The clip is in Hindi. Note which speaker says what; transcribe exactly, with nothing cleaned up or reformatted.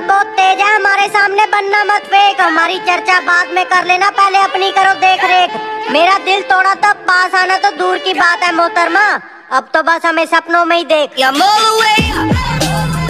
Speaker 1: दिमाग बहुत तेज है, हमारे सामने बनना मत फेंक। हमारी चर्चा बाद में कर लेना, पहले अपनी करो देख रेख। मेरा दिल तोड़ा तो पास आना तो दूर की बात है मोहतरमा, अब तो बस हमें सपनों में ही देख।